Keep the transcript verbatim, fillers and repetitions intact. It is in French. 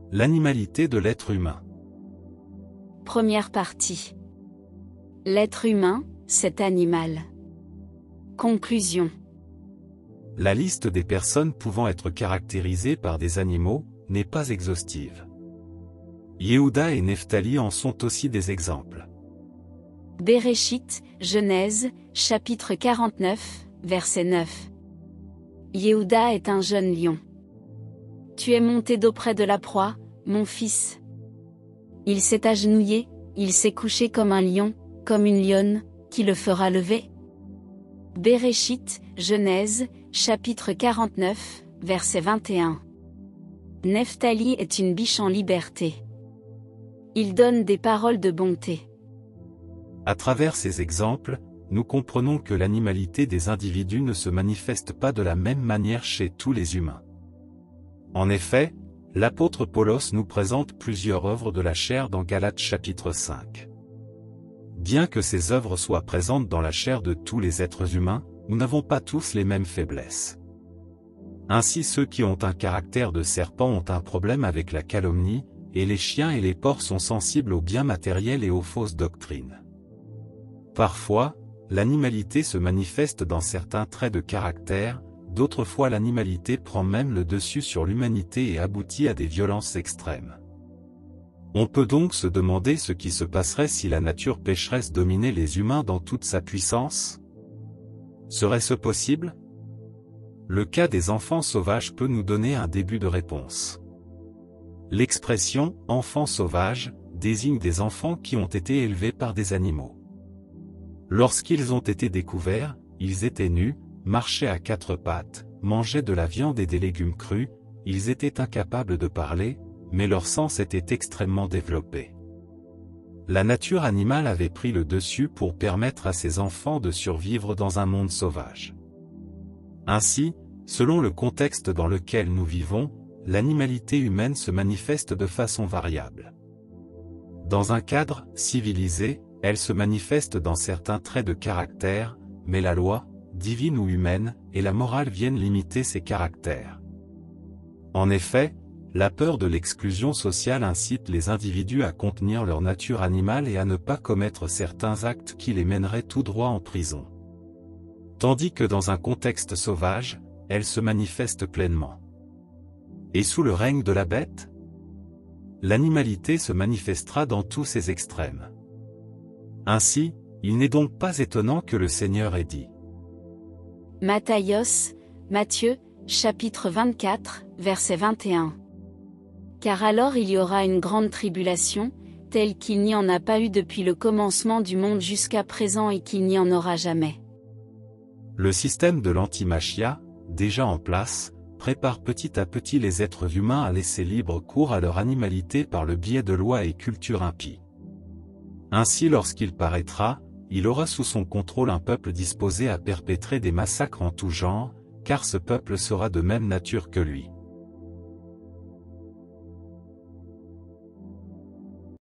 L'animalité de l'être humain. Première partie. L'être humain, cet animal. Conclusion. La liste des personnes pouvant être caractérisées par des animaux n'est pas exhaustive. Yehuda et Nephtali en sont aussi des exemples. Béréchit, Genèse, chapitre quarante-neuf, verset neuf. Yehuda est un jeune lion. Tu es monté d'auprès de la proie, mon fils. Il s'est agenouillé, il s'est couché comme un lion, comme une lionne, qui le fera lever. Béréchit, Genèse, chapitre quarante-neuf, verset vingt et un. Nephtali est une biche en liberté. Il donne des paroles de bonté. À travers ces exemples, nous comprenons que l'animalité des individus ne se manifeste pas de la même manière chez tous les humains. En effet, l'apôtre Paulos nous présente plusieurs œuvres de la chair dans Galates chapitre cinq. Bien que ces œuvres soient présentes dans la chair de tous les êtres humains, nous n'avons pas tous les mêmes faiblesses. Ainsi ceux qui ont un caractère de serpent ont un problème avec la calomnie, et les chiens et les porcs sont sensibles aux biens matériels et aux fausses doctrines. Parfois, l'animalité se manifeste dans certains traits de caractère, d'autres fois l'animalité prend même le dessus sur l'humanité et aboutit à des violences extrêmes. On peut donc se demander ce qui se passerait si la nature pécheresse dominait les humains dans toute sa puissance? Serait-ce possible? Le cas des enfants sauvages peut nous donner un début de réponse. L'expression « enfant sauvage » désigne des enfants qui ont été élevés par des animaux. Lorsqu'ils ont été découverts, ils étaient nus, marchaient à quatre pattes, mangeaient de la viande et des légumes crus, ils étaient incapables de parler, mais leur sens était extrêmement développé. La nature animale avait pris le dessus pour permettre à ces enfants de survivre dans un monde sauvage. Ainsi, selon le contexte dans lequel nous vivons, l'animalité humaine se manifeste de façon variable. Dans un cadre civilisé, elle se manifeste dans certains traits de caractère, mais la loi, divine ou humaine, et la morale viennent limiter ces caractères. En effet, la peur de l'exclusion sociale incite les individus à contenir leur nature animale et à ne pas commettre certains actes qui les mèneraient tout droit en prison. Tandis que dans un contexte sauvage, elle se manifeste pleinement. Et sous le règne de la bête, l'animalité se manifestera dans tous ses extrêmes. Ainsi, il n'est donc pas étonnant que le Seigneur ait dit. Matthios, Matthieu, chapitre vingt-quatre, verset vingt et un. Car alors il y aura une grande tribulation, telle qu'il n'y en a pas eu depuis le commencement du monde jusqu'à présent et qu'il n'y en aura jamais. Le système de l'antimachia, déjà en place, prépare petit à petit les êtres humains à laisser libre cours à leur animalité par le biais de lois et cultures impies. Ainsi lorsqu'il paraîtra, il aura sous son contrôle un peuple disposé à perpétrer des massacres en tout genre, car ce peuple sera de même nature que lui.